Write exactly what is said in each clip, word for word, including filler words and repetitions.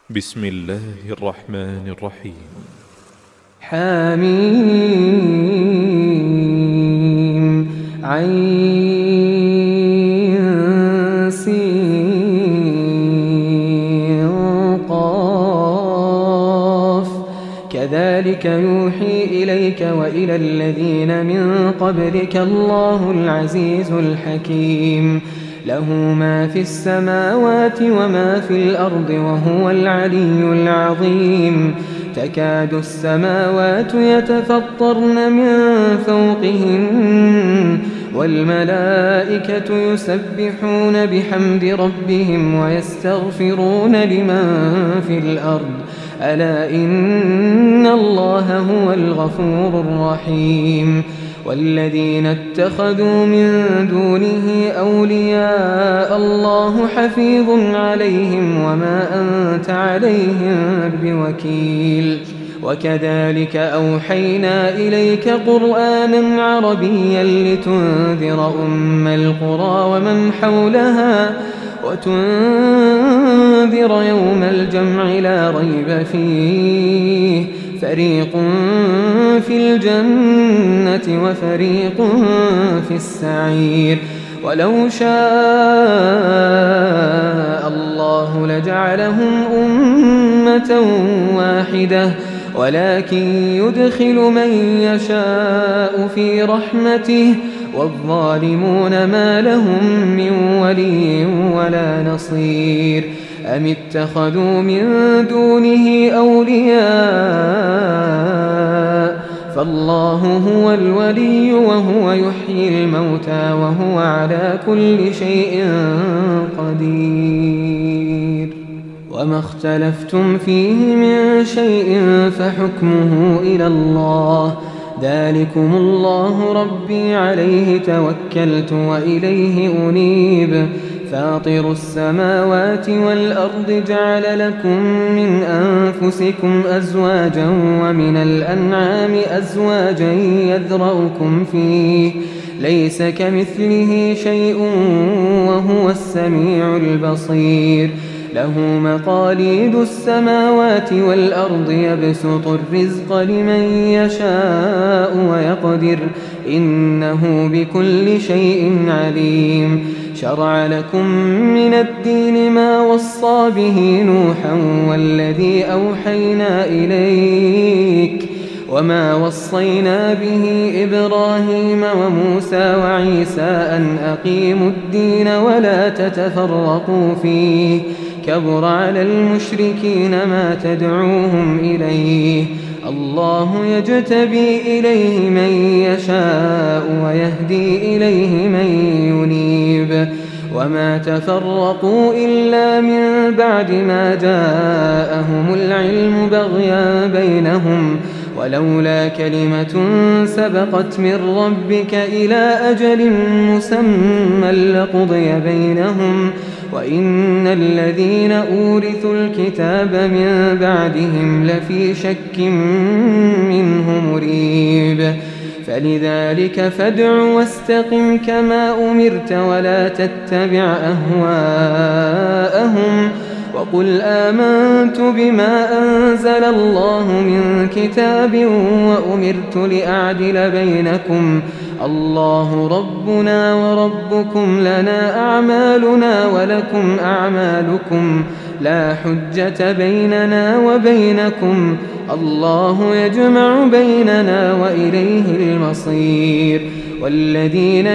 بسم الله الرحمن الرحيم. حميم عين سين قاف كذلك يوحي إليك وإلى الذين من قبلك الله العزيز الحكيم له ما في السماوات وما في الأرض وهو العلي العظيم تكاد السماوات يتفطرن من فوقهن والملائكة يسبحون بحمد ربهم ويستغفرون لمن في الأرض ألا إن الله هو الغفور الرحيم والذين اتخذوا من دونه أولياء الله حفيظ عليهم وما أنت عليهم بوكيل وكذلك أوحينا إليك قرآنا عربيا لتنذر أم القرى ومن حولها وتنذر يوم الجمع لا ريب فيه فريق في الجنة وفريق في السعير ولو شاء الله لجعلهم أمة واحدة ولكن يدخل من يشاء في رحمته والظالمون ما لهم من ولي ولا نصير أم اتخذوا من دونه أولياء فالله هو الولي وهو يحيي الموتى وهو على كل شيء قدير وما اختلفتم فيه من شيء فحكمه إلى الله ذلكم الله ربي عليه توكلت وإليه أنيب فاطر السماوات والأرض جعل لكم من أنفسكم أزواجا ومن الأنعام أزواجا يذرأكم فيه ليس كمثله شيء وهو السميع البصير له مقاليد السماوات والأرض يبسط الرزق لمن يشاء ويقدر إنه بكل شيء عليم شرع لكم من الدين ما وصى به نوحا والذي أوحينا إليك وما وصينا به إبراهيم وموسى وعيسى أن أقيموا الدين ولا تتفرقوا فيه كبر على المشركين ما تدعوهم إليه الله يجتبي إليه من يشاء ويهدي إليه من ينيب وما تفرقوا إلا من بعد ما جاءهم العلم بغيا بينهم ولولا كلمة سبقت من ربك إلى أجل مسمى لقضي بينهم وإن الذين أورثوا الكتاب من بعدهم لفي شك منه مريب فلذلك فادع واستقم كما أمرت ولا تتبع أهواءهم وقل آمنت بما أنزل الله من كتاب وأمرت لأعدل بينكم الله ربنا وربكم لنا أعمالنا ولكم أعمالكم لا حجة بيننا وبينكم الله يجمع بيننا وإليه المصير والذين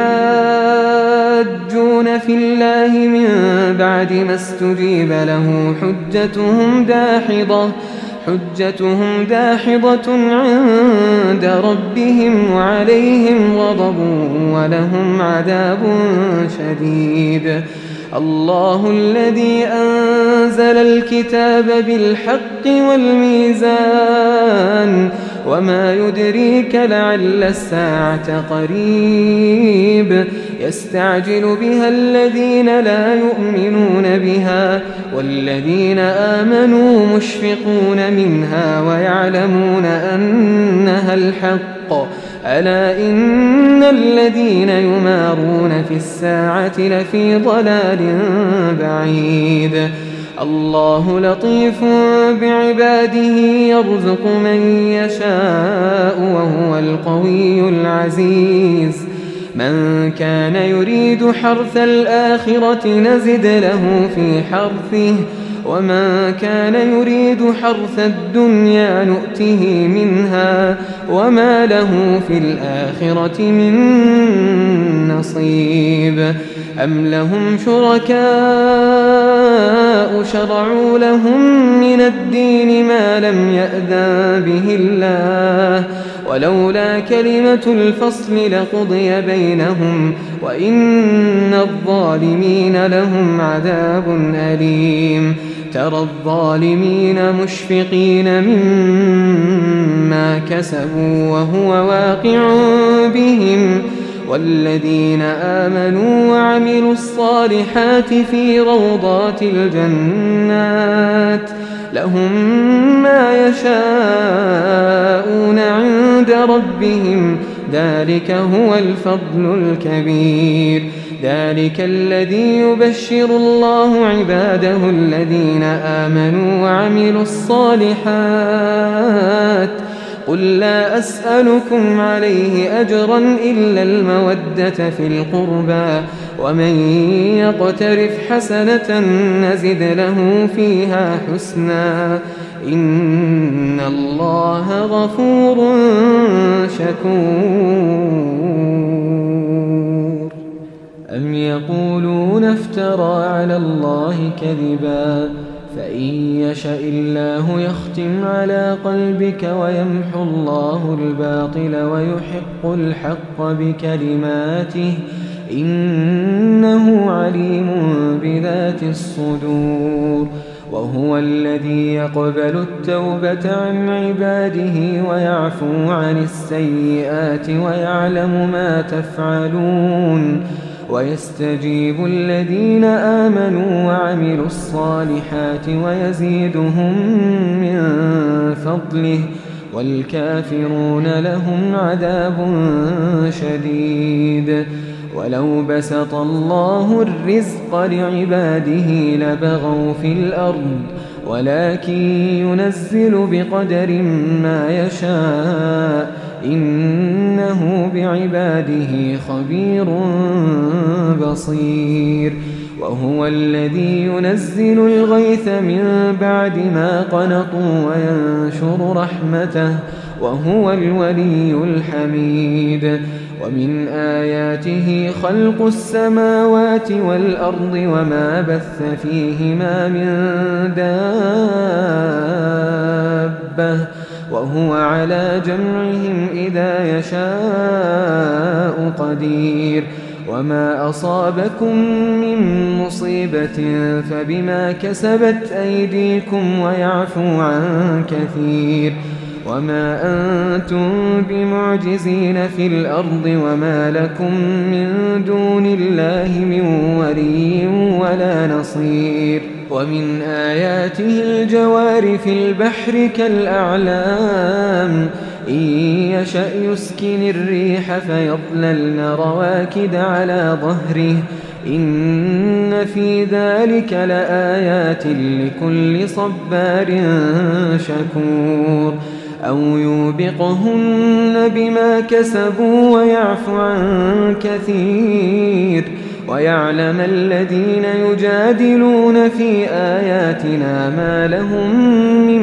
يحاجون في الله من بعد ما استجيب له حجتهم داحضة حجتهم داحضة عند ربهم وعليهم غضب ولهم عذاب شديد الله الذي أنزل الكتاب بالحق والميزان وما يدريك لعل الساعة قريب يستعجل بها الذين لا يؤمنون بها والذين آمنوا مشفقون منها ويعلمون أنها الحق ألا إن الذين يمارون في الساعة لفي ضلال بعيد الله لطيف بعباده يرزق من يشاء وهو القوي العزيز من كان يريد حرث الآخرة نزد له في حرثه ومن كان يريد حرث الدنيا نؤته منها وما له في الآخرة من نصيب أم لهم شركاء شرعوا لهم من الدين ما لم يأذن به الله ولولا كلمة الفصل لقضي بينهم وإن الظالمين لهم عذاب أليم ترى الظالمين مشفقين مما كسبوا وهو واقع بهم والذين آمنوا وعملوا الصالحات في روضات الجنات لهم ما يشاءون عند ربهم ذلك هو الفضل الكبير ذلك الذي يبشر الله عباده الذين آمنوا وعملوا الصالحات قل لا أسألكم عليه أجرا إلا المودة في القربى ومن يقترف حسنة نزد له فيها حسنا إن الله غفور شكور أم يقولون افترى على الله كذبا فإن يشأ الله يختم على قلبك ويمحو الله الباطل ويحق الحق بكلماته إنه عليم بذات الصدور وهو الذي يقبل التوبة عن عباده ويعفو عن السيئات ويعلم ما تفعلون ويستجيب الذين آمنوا وعملوا الصالحات ويزيدهم من فضله والكافرون لهم عذاب شديد ولو بسط الله الرزق لعباده لبغوا في الأرض ولكن ينزل بقدر ما يشاء إنه بعباده خبير بصير وهو الذي ينزل الغيث من بعد ما قنطوا وينشر رحمته وهو الولي الحميد ومن آياته خلق السماوات والأرض وما بث فيهما من دابة وهو على جمعهم إذا يشاء قدير وما أصابكم من مصيبة فبما كسبت أيديكم ويعفو عن كثير وما أنتم بمعجزين في الأرض وما لكم من دون الله من ولي ولا نصير ومن آياته الجوار في البحر كالأعلام إن يشأ يسكن الريح فيظللن رواكد على ظهره إن في ذلك لآيات لكل صبار شكور أو يوبقهن بما كسبوا ويعفو عن كثير ويعلم الذين يجادلون في آياتنا ما لهم من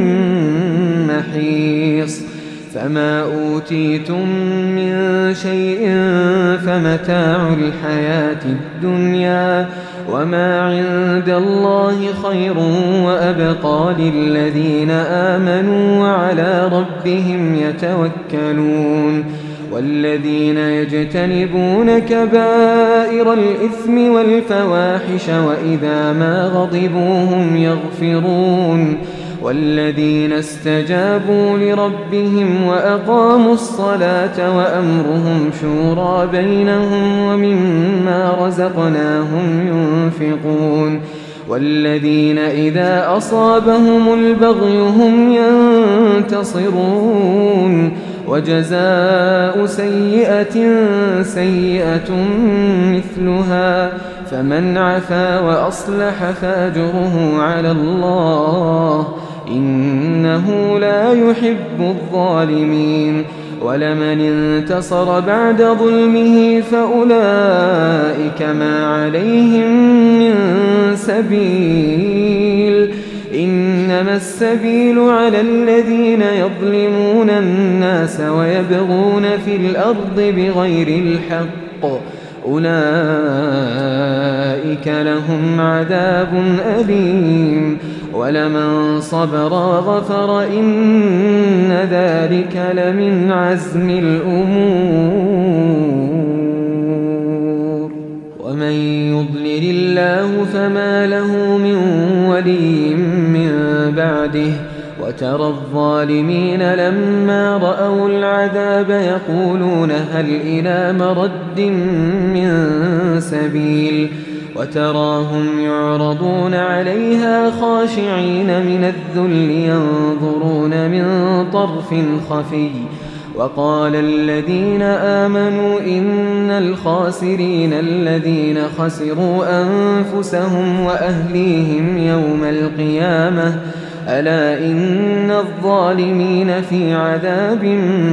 محيص فما أوتيتم من شيء فمتاع الحياة الدنيا وما عند الله خير وأبقى للذين آمنوا وعلى ربهم يتوكلون والذين يجتنبون كبائر الإثم والفواحش وإذا ما غضبوا هم يغفرون والذين استجابوا لربهم وأقاموا الصلاة وأمرهم شورى بينهم ومما رزقناهم ينفقون والذين إذا أصابهم البغي هم ينتصرون وجزاء سيئة سيئة مثلها فمن عفا وأصلح فأجره على الله إنه لا يحب الظالمين ولمن انتصر بعد ظلمه فأولئك ما عليهم من سبيل إنما السبيل على الذين يظلمون الناس ويبغون في الأرض بغير الحق أولئك لهم عذاب أليم ولمن صبر وغفر إن ذلك لمن عزم الأمور ومن يضلل الله فما له من ولي من بعده وترى الظالمين لما رأوا العذاب يقولون هل إلى مرد من سبيل وتراهم يعرضون عليها خاشعين من الذل ينظرون من طرف خفي وقال الذين آمنوا إن الخاسرين الذين خسروا أنفسهم وأهليهم يوم القيامة ألا إن الظالمين في عذاب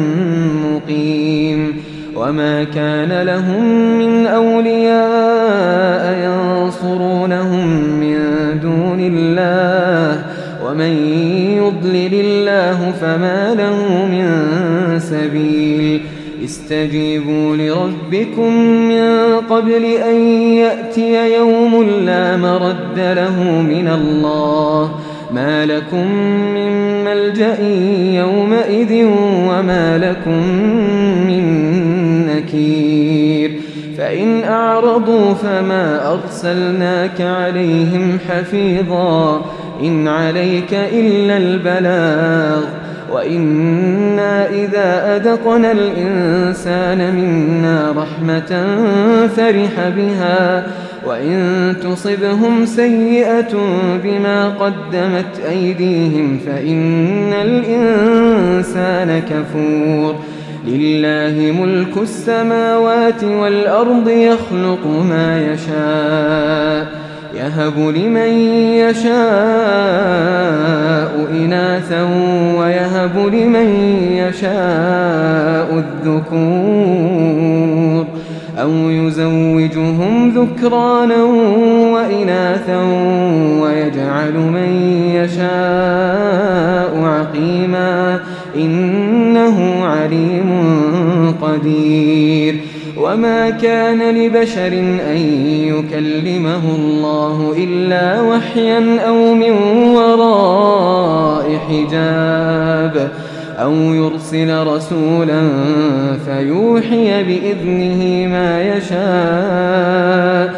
مقيم وما كان لهم من أولياء ينصرونهم من دون الله ومن يضلل الله فما له من سبيل استجيبوا لربكم من قبل أن يأتي يوم لا مرد له من الله ما لكم من ملجأ يومئذ وما لكم من نكير فإن أعرضوا فما أرسلناك عليهم حفيظا إن عليك إلا البلاغ وإنا إذا أذقنا الإنسان منا رحمة فرح بها وإن تصبهم سيئة بما قدمت أيديهم فإن الإنسان كفور لله ملك السماوات والأرض يخلق ما يشاء يهب لمن يشاء إناثا ويهب لمن يشاء الذكور أو يزوجهم ذكرانا وإناثا ويجعل من يشاء عقيما إنه عليم قدير وما كان لبشر أن يكلمه الله إلا وحيا أو من وراء حجاب أو يرسل رسولا فيوحي بإذنه ما يشاء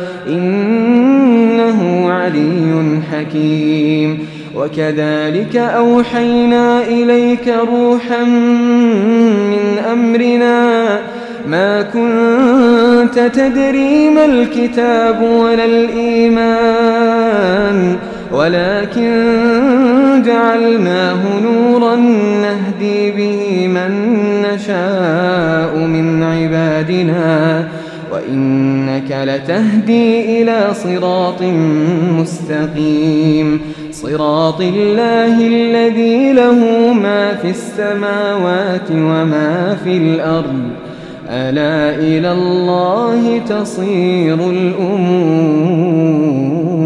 إنه علي حكيم وكذلك أوحينا إليك روحا من أمرنا ما كنت تدري ما الكتاب ولا الإيمان ولكن جعلناه نورا نهدي به من نشاء من عبادنا وإنك لتهدي إلى صراط مستقيم صراط الله الذي له ما في السماوات وما في الأرض ألا إلى الله تصير الأمور